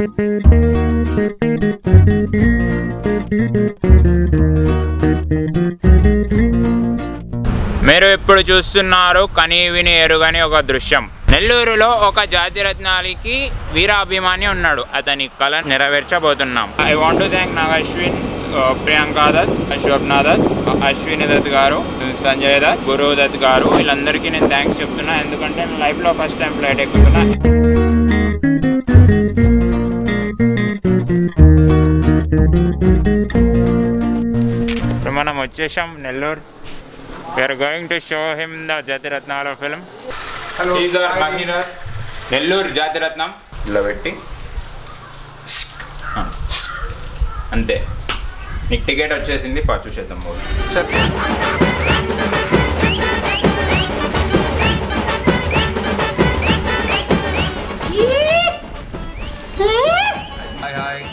మీరు ఇప్పుడు చూస్తున్నారు కని విని ఎరుగని ఒక దృశ్యం. నెల్లూరులో ఒక జాతి రత్నాలకి వీరాభిమాని ఉన్నాడు. అతని కళ నెరవేర్చబోతున్నాం. I want to thank Nag Ashwin, Priyanka Dutt, Swapna Dutt, Ashwini Dutt గారు, సంజయ్ దత్, గురు దత్ గారు, వీళ్ళందరికీ నేను థ్యాంక్స్ చెప్తున్నా. ఎందుకంటే నేను లైఫ్లో ఫస్ట్ టైం ఫ్లైట్ ఎక్కుతున్నా. ఇప్పుడు మనం వచ్చేసాం Nellore. We are going to show him the Jathi Ratnalu film. Hello. These are Mahiraj. Nellore Jathi Ratnam. ఇలా పెట్టి అంతే. నీకు టికెట్ వచ్చేసింది. చూసేద్దాం మూవీ. హాయ్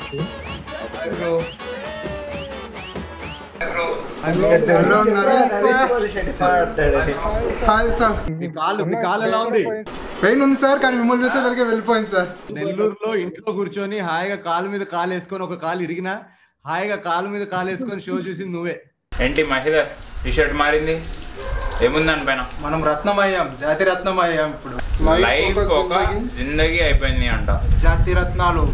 కాలు ఎలా ఉంది? పెయిన్ ఉంది సార్, కానీ మిమ్మల్ని చూసే దానికి వెళ్ళిపోయింది సార్. నెల్లూరులో ఇంట్లో కూర్చొని హాయిగా కాలు మీద కాలు వేసుకొని, ఒక కాలు ఇరిగినా హాయిగా కాలు మీద కాలు వేసుకొని షో చూసింది నువ్వే. ఏంటి మహిళ టీషర్ట్ మారింది? ఏముంది దానిపైన? మనం రత్నం అయ్యాం, జాతి రత్నం అయ్యాం. ఇప్పుడు లైఫ్ ఒక జిందగీ అయిపోయింది అంట. జాతి రత్నాలు,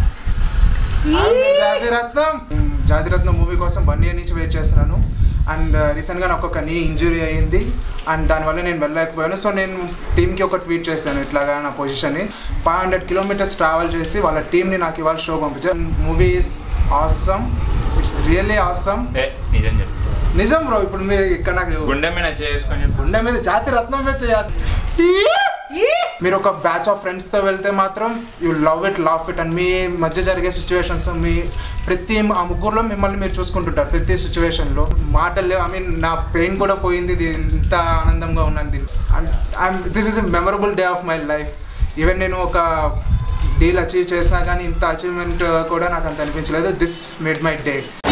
జాతి రత్నం. జాతి రత్నం మూవీ కోసం 1 year నుంచి వెయిట్ చేస్తున్నాను. అండ్ రీసెంట్గా నాకు ఒక నీ ఇంజురీ అయ్యింది అండ్ దానివల్ల నేను వెళ్ళలేకపోయాను. సో నేను టీమ్కి ఒక ట్వీట్ చేశాను, ఇట్లాగా నా పొజిషన్ని 500 kilometers ట్రావెల్ చేసి వాళ్ళ టీమ్ని నాకు ఇవాళ షో పంపించాను. Movie is awesome, it's really awesome. నిజం చెప్పు. నిజం బ్రో. ఇప్పుడు మీరు ఇక్కడ నాకు గుండె మీద చేసుకొని, గుండె మీద జాతి రత్నం మీద చేయాలి. మీరు ఒక బ్యాచ్ ఆఫ్ ఫ్రెండ్స్తో వెళ్తే మాత్రం you love it, love it. And మీ మధ్య జరిగే సిచ్యువేషన్స్, మీ ప్రతి ఆ ముగ్గురులో మిమ్మల్ని మీరు చూసుకుంటుంటారు ప్రతి సిచ్యువేషన్లో. మాటలు, ఐ మీన్ నా పెయిన్ కూడా పోయింది, ఇది ఇంత ఆనందంగా ఉన్నది. And this is a memorable day of my life. Even నేను ఒక డీల్ అచీవ్ చేసినా కానీ ఇంత అచీవ్మెంట్ కూడా నాకు అంత అనిపించలేదు. This made my day.